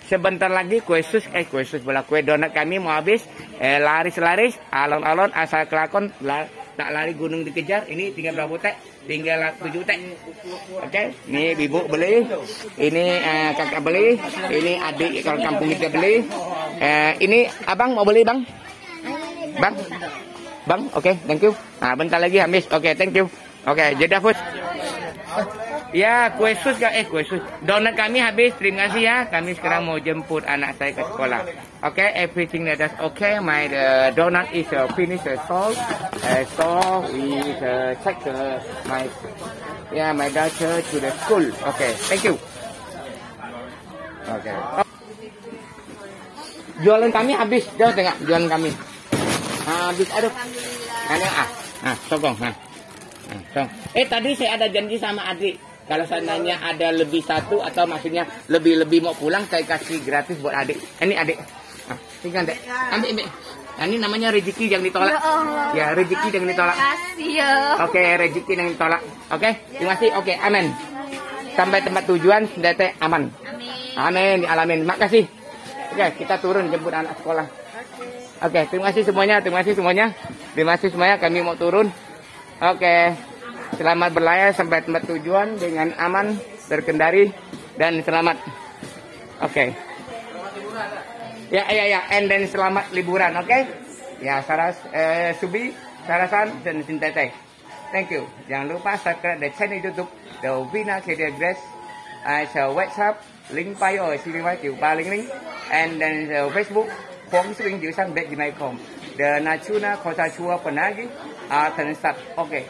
sebentar lagi kue sus bola kue donat kami mau habis. Laris-laris, alon-alon, asal kelakon, tak lari gunung dikejar. Ini tinggal berapa teh? Tinggal 7 teh. Oke, ini ibu beli, ini kakak beli, ini adik kalau kampung kita beli. Ini abang mau beli bang? Bang, oke, thank you. Nah, bentar lagi habis. Oke, thank you. Oke, jeda Fus. Ya, kue sus donat kami habis. Terima kasih ya. Kami sekarang mau jemput anak saya ke sekolah. Oke, everything that is okay. My donut is finished sold. So we check my daughter to the school. Okay, thank you. Okay. Jualan kami habis. Jauh tengok jualan kami. Habis, aduh. Sokong. Tadi saya ada janji sama adik. Kalau seandainya ada lebih satu atau maksudnya lebih mau pulang, saya kasih gratis buat adik. Ini adik. Tinggal dek. Ambil. Ini namanya rezeki yang ditolak. Ya, rezeki yang ditolak. Oke, rezeki yang ditolak. Oke, terima kasih. Oke, amin. Sampai tempat tujuan sudah aman. Amin, alamin. Makasih. Oke, kita turun jemput anak sekolah. Oke, terima kasih semuanya. Kami mau turun. Oke, selamat berlayar sampai tempat tujuan dengan aman, terkendali dan selamat. Oke. Ya, and then selamat liburan, oke? Ya, Subi, Sarasan dan Sintete. Thank you. Jangan lupa subscribe the channel YouTube The Vina Career Grace. WhatsApp link bio ở xin chịu 3 link and then Facebook Phong Swing chữ sang bet gmail.com. The Nachuna Kota Chua Panagi thần sạch. Okay.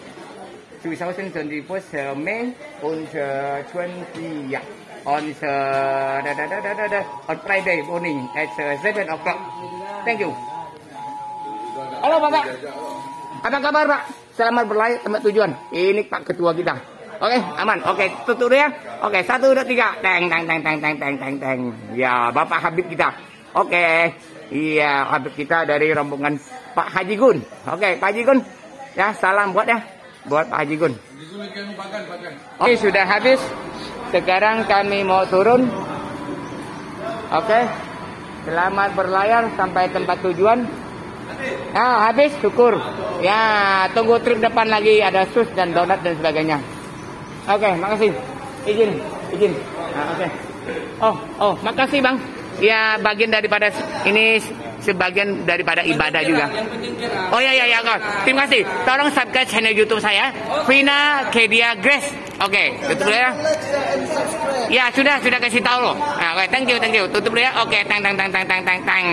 2021 May on 20 on Friday morning at 7 o'clock. Thank you. Halo Bapak. Apa kabar Pak? Selamat berlayar tempat tujuan. Ini Pak Ketua kita. Oke, aman. Oke, tutup dulu ya. Oke, 1, 2, 3. Teng. Ya, Bapak Habib kita. Oke. Iya, Habib kita dari rombongan Pak Haji Gun. Oke, Pak Haji Gun. Ya, salam buat Pak Haji Gun. Oke, sudah habis. Sekarang kami mau turun. Oke. Selamat berlayar sampai tempat tujuan. Habis, syukur. Ya, tunggu trip depan lagi ada sus dan donat dan sebagainya. Oke, makasih. Izin. Oke. Oh, makasih Bang. Ya, bagian daripada ini sebagian daripada ibadah juga. Oh ya, terima kasih. Tolong subscribe channel YouTube saya, Vina Career Grace. Oke, tutup dulu ya. Ya, sudah kasih tahu loh. Oke, thank you. Tutup dulu ya. Oke, tang.